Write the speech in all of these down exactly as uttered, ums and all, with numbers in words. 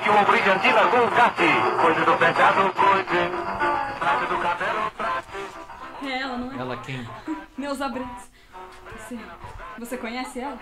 rock ou brilhantina com cate. Coisa do penteado, coide. Trate do cabelo, trate. É ela, não é? Ela quem? Neuza Brandes. Você, você conhece ela?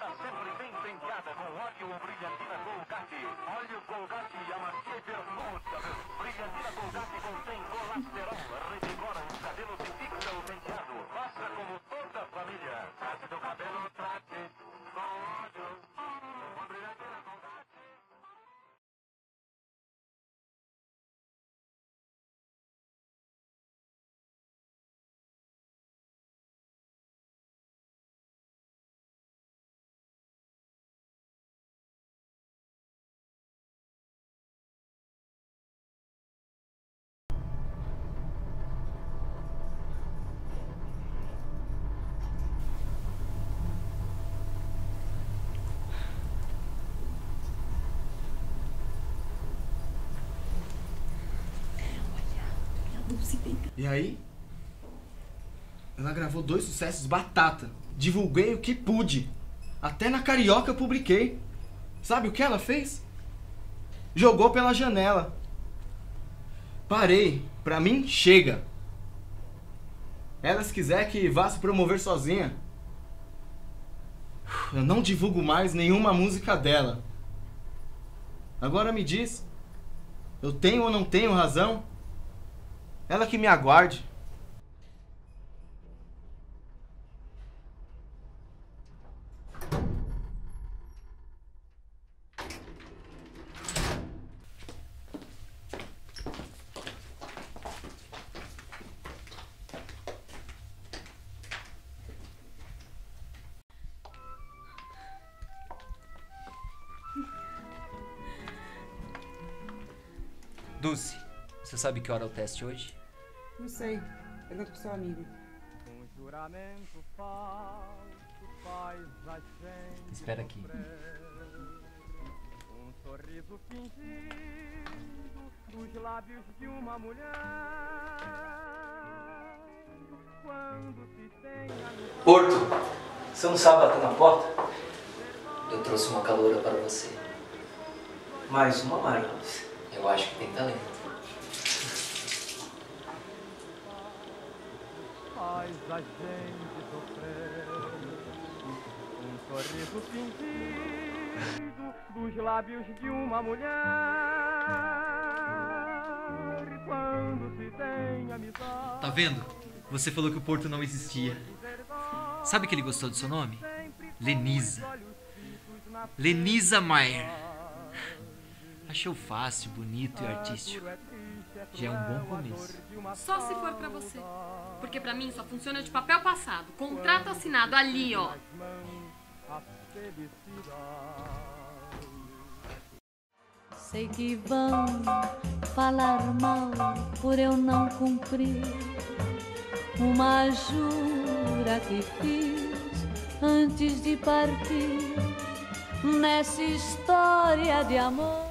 E aí, ela gravou dois sucessos batata. Divulguei o que pude. Até na Carioca eu publiquei. Sabe o que ela fez? Jogou pela janela. Parei. Pra mim, chega. Ela, se quiser, que vá se promover sozinha. Eu não divulgo mais nenhuma música dela. Agora me diz, eu tenho ou não tenho razão? Ela que me aguarde. Dulce, você sabe que hora é o teste hoje? Não sei. Pergunta pro seu amigo. Um juramento falso faz a gente Espera aqui. Um sorriso fingido dos lábios de uma mulher. Quando se tem a... Porto, você não sabe bater na porta? Eu trouxe uma caloura para você. Mais uma, Marcos. Eu acho que tem talento. Faz a gente sofrer. Um sorriso fingido dos lábios de uma mulher. Quando se tem amizade. Tá vendo? Você falou que o Porto não existia. Sabe que ele gostou do seu nome? Lenisa. Lenisa Maier. Achou fácil, bonito e artístico. Já é um bom começo. Só se for pra você. Porque pra mim só funciona de papel passado. Contrato assinado ali, ó. Sei que vão falar mal por eu não cumprir uma jura que fiz antes de partir. Nessa história de amor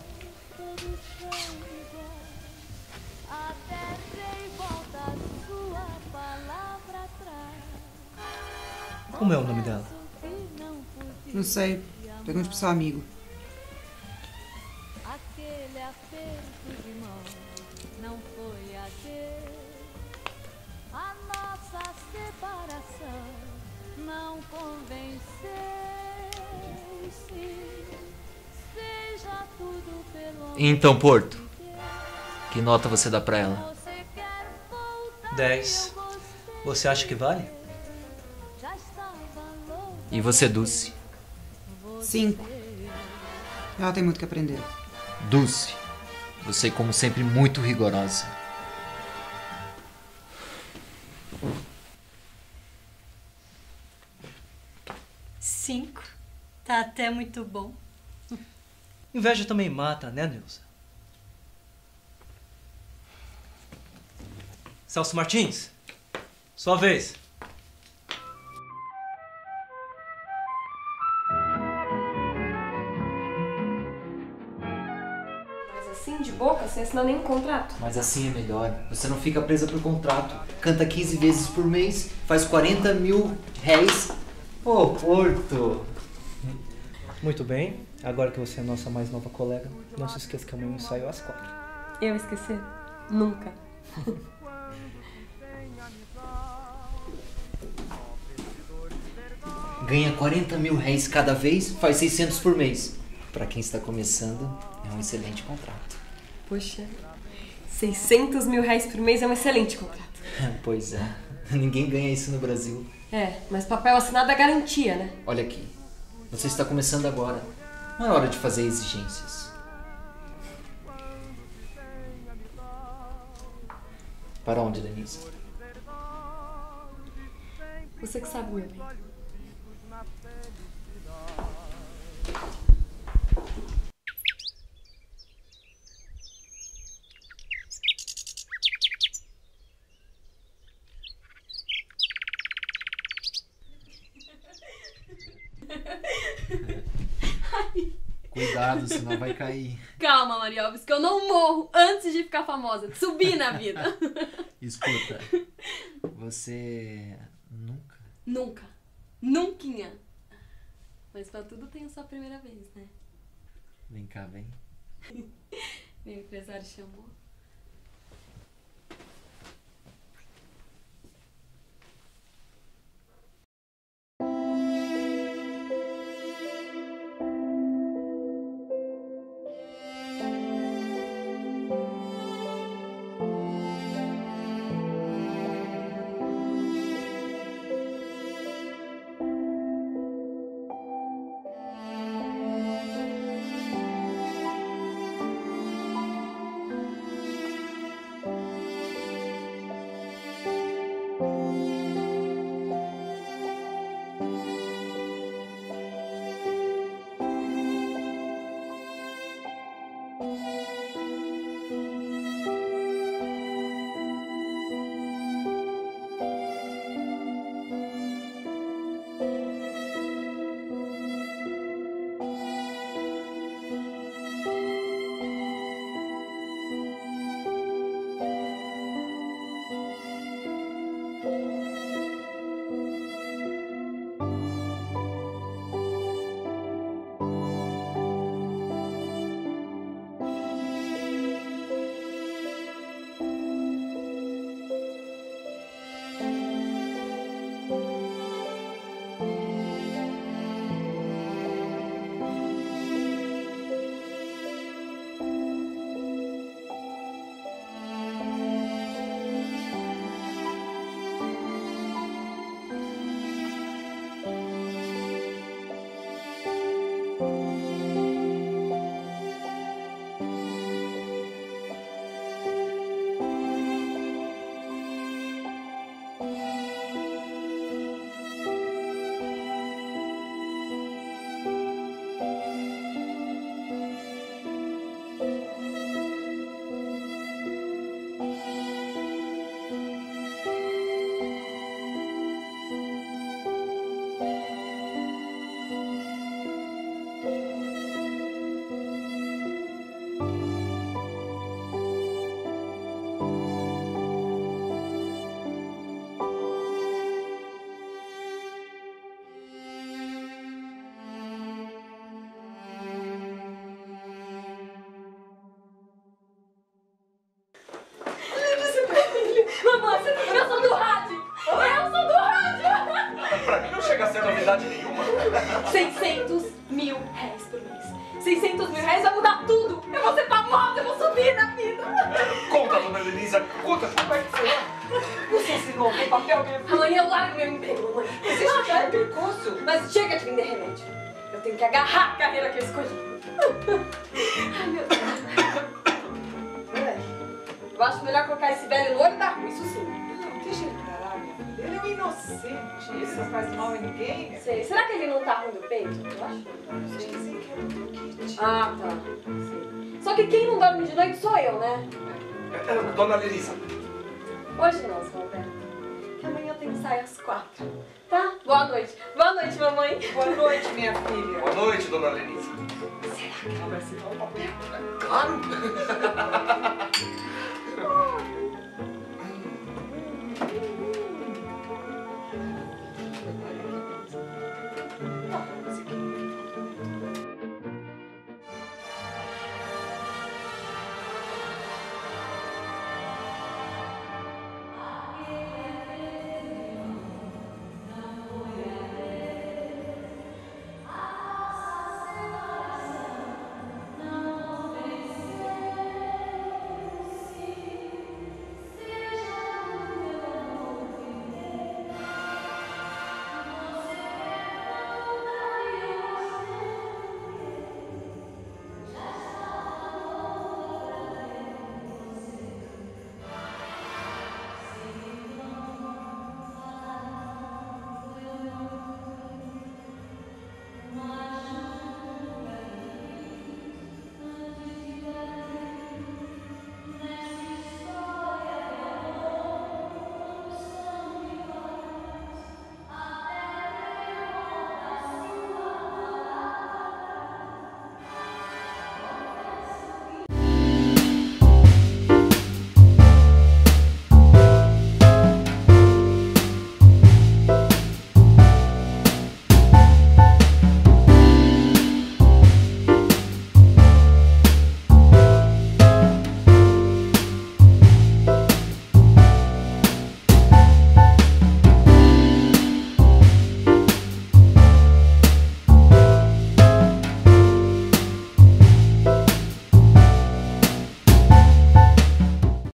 Como é o nome dela? Não sei. Pergunte pro seu amigo. aquele aperto de mão não foi adeus. A nossa separação não convenceu. Seja tudo pelo Então, Porto, que nota você dá pra ela? dez. Você acha que vale? E você, Dulce? Cinco. Ela tem muito que aprender. Dulce, você, como sempre, muito rigorosa. Cinco. Tá até muito bom. Inveja também mata, né, Neuza? Celso Martins, sua vez. Mas assim, de boca, sem assinar nenhum contrato. Mas assim é melhor. Você não fica presa por contrato. Canta quinze vezes por mês, faz quarenta mil réis. Ô, Porto! Muito bem. Agora que você é nossa mais nova colega, não se esqueça que amanhã eu ensaio às quatro. Eu esquecer? Nunca. Ganha quarenta mil réis cada vez, faz seiscentos por mês. Pra quem está começando, é um excelente contrato. Poxa, seiscentos mil reais por mês é um excelente contrato. Pois é, ninguém ganha isso no Brasil. É, mas papel assinado é garantia, né? Olha aqui, você está começando agora. Não é hora de fazer exigências. Para onde, Denise? Você que sabe, meu bem. Cuidado, senão vai cair. Calma, Mariópolis, que eu não morro antes de ficar famosa, de subir na vida. Escuta, você nunca... Nunca. Nunquinha. Mas pra tudo tem a sua primeira vez, né? Vem cá, vem. Meu empresário chamou. Mamãe, eu sou do rádio! Eu sou do rádio! Pra mim não chega a ser novidade nenhuma. seiscentos mil reais por mês. seiscentos mil reais vai mudar tudo! Eu vou ser famosa, eu vou subir na vida! Conta, dona Elisa, conta! Você assinou o papel mesmo? Amanhã eu largo meu emprego, mamãe. Você já é percurso? Mas chega de vender remédio. Eu tenho que agarrar a carreira que eu escolhi. Ai, meu Deus. Eu acho melhor colocar esse velho no olho da rua, isso sim. Não, deixa ele pra lá, minha filha. Ele é um inocente. Ele não faz mal a ninguém, minha Sei. Será que ele não tá ruim do peito? Eu acho. filha. Dizem que é um bronquite. Ah, tá. Sei. Só que quem não dorme de noite sou eu, né? Dona Elisa. Hoje não, seu Alberto. Que amanhã eu tenho que sair às quatro. Tá? Boa noite. Boa noite, mamãe. Boa noite, minha filha. Boa noite, dona Elisa. Será que ela vai assinar o papel? Claro!